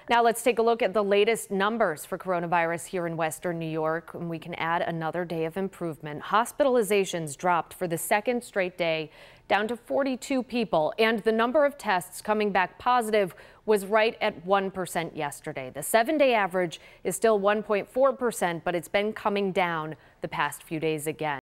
Now let's take a look at the latest numbers for coronavirus here in Western New York, and we can add another day of improvement. Hospitalizations dropped for the second straight day, down to 42 people, and the number of tests coming back positive was right at 1% yesterday. The 7-day average is still 1.4%, but it's been coming down the past few days again.